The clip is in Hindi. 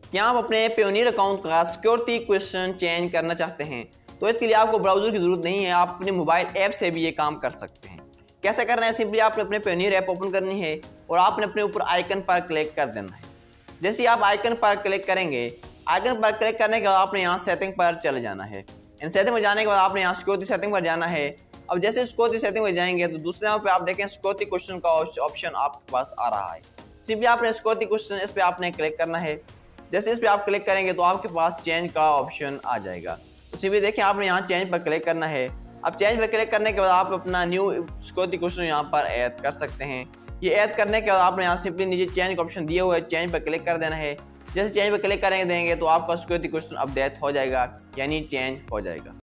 क्या आप अपने पेयोनियर अकाउंट का सिक्योरिटी क्वेश्चन चेंज करना चाहते हैं तो इसके लिए आपको ब्राउजर की जरूरत नहीं है, आप अपने मोबाइल ऐप से भी ये काम कर सकते हैं। कैसे करना है, सिंपली आपने अपने पेयोनियर ऐप ओपन करनी है और आपने अपने ऊपर आइकन पर क्लिक कर देना है। जैसे ही आप आइकन पर क्लिक करेंगे, आइकन पर क्लिक करने के बाद आपने यहाँ सेटिंग पर चले जाना है। इन सेटिंग में जाने के बाद आपने यहाँ सिक्योरिटी सेटिंग पर जाना है। अब जैसे सिक्योरिटी सेटिंग में जाएंगे तो दूसरे नंबर पे आप देखें सिक्योरिटी क्वेश्चन का ऑप्शन आपके पास आ रहा है। सिंपली आपने सिक्योरिटी क्वेश्चन इस पे आपने क्लिक करना है। जैसे इस पे आप क्लिक करेंगे तो आपके पास चेंज का ऑप्शन आ जाएगा। तो सिंपली देखें आपने यहाँ चेंज पर क्लिक करना है। अब चेंज पर क्लिक करने के बाद आप अपना न्यू सिक्योरिटी क्वेश्चन यहाँ पर ऐड कर सकते हैं। ये ऐड करने के बाद आपने यहाँ सिंपली नीचे चेंज का ऑप्शन दिया हुआ है, चेंज पर क्लिक कर देना है। जैसे चेंज पर क्लिक करेंगे देंगे तो आपका सिक्योरिटी क्वेश्चन अपडेट हो जाएगा, यानी चेंज हो जाएगा।